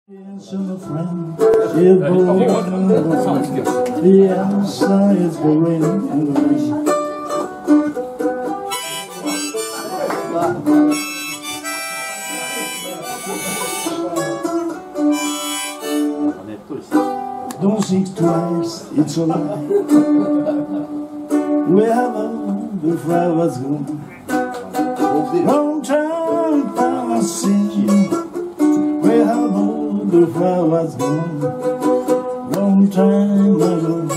Some friend, she'll go on the outside is the rain and the wind. ねっとりしてる。 Don't think twice, it's alright. Wherever the flowers go, long time passing. Wherever the flowers go, long time ago.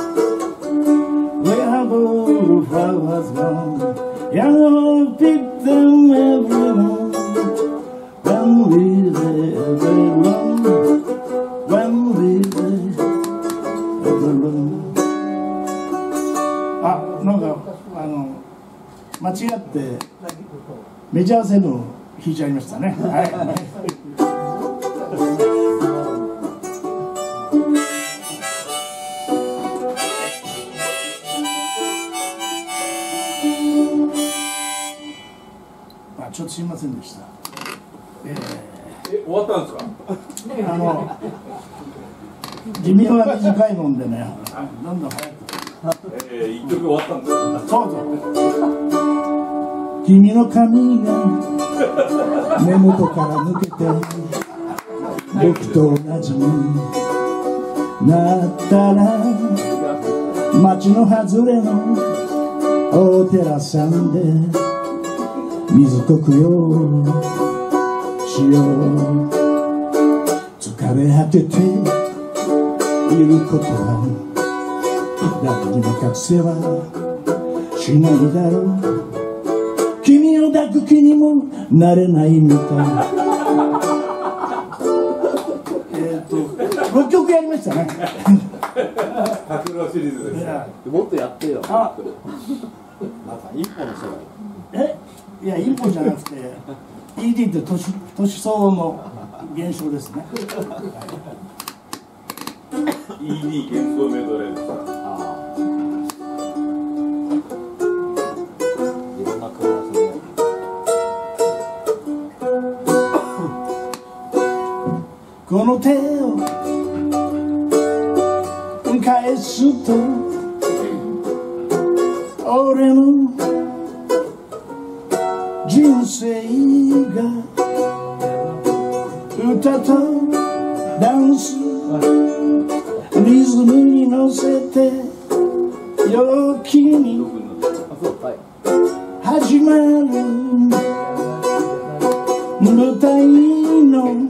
Wherever the flowers go, young pick them everyone. When we there, everyone. When we there, everyone. あ、なんか間違ってメジャーセブン弾いちゃいましたね。はい。ちょっとすみませんでした。 終わったんですか？ 寿命は短いもんでね、どんどん早く。 一曲終わったんですか？ そうそう。君の髪が根元から抜けて、僕と同じになったら、街の外れの大寺さんで水こくよしよう。疲れ果てていることは誰にも隠せはしないだろう。君を抱く気にもなれないみたい。6曲やりましたね。 拓郎シリーズです。 もっとやってよ。 あ、 なんか一本の人がいる。 いや、一本じゃなくて ED って年相応の現象ですね。 ED 幻想メドレーです。 いろんな組み合わせで。 この手を返すと俺の人生が歌とダンスリズムに乗せて陽気に始まる舞台の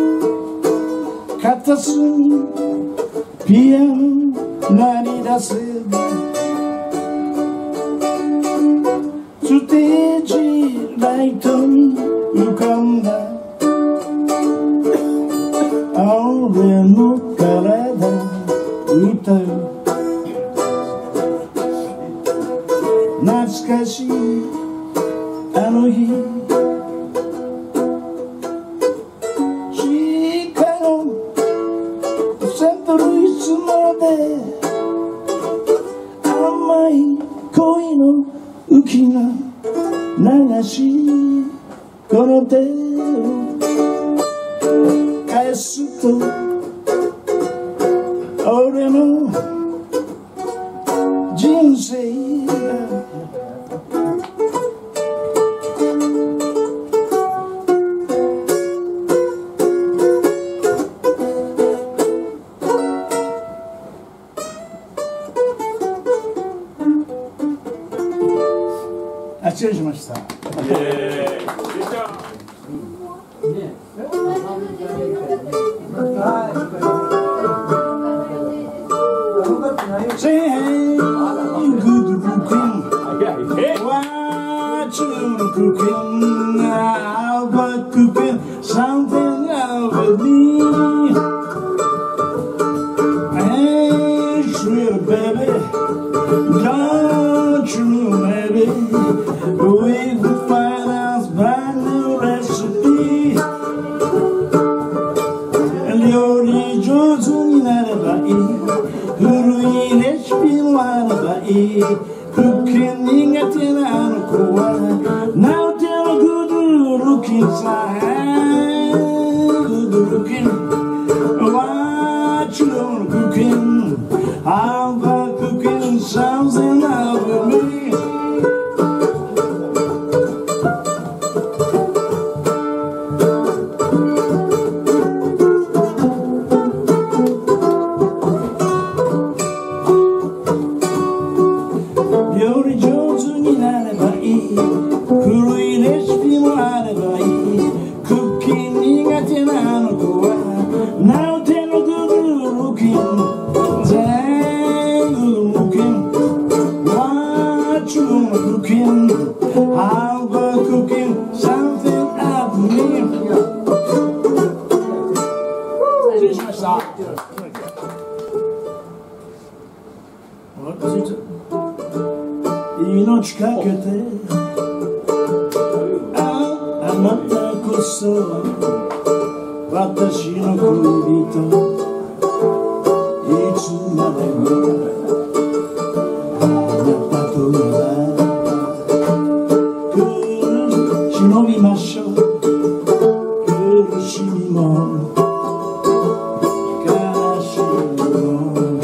片隅ピアノ鳴り出せばステージライトに浮かんだ俺の体歌う懐かしいあの日シカゴセントルイスまで甘い恋の浮きが流しこの手を返すと俺の人生が失礼しました。Say good looking, what you cooking, I'll cooking something over me. Hey, sweet baby, don't you know, baby, we could find us brand new recipe. 料理上手になればいい。古いレシピもあればいい。クッキン苦手なあの子は Now they're good looking side, good looking 苦手なあの子はなんてのグルーキン全部ルキン What you looking How about cooking something up me 失礼しました命かけてあなたこそ私の恋人いつまでもあなたとは忍びましょう苦しみも悲しみも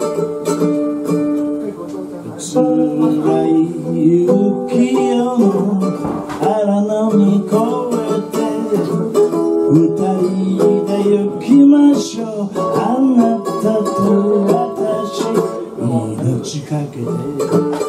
辛い雪夜の荒波越えて二人で行きましょうあなたと私命かけて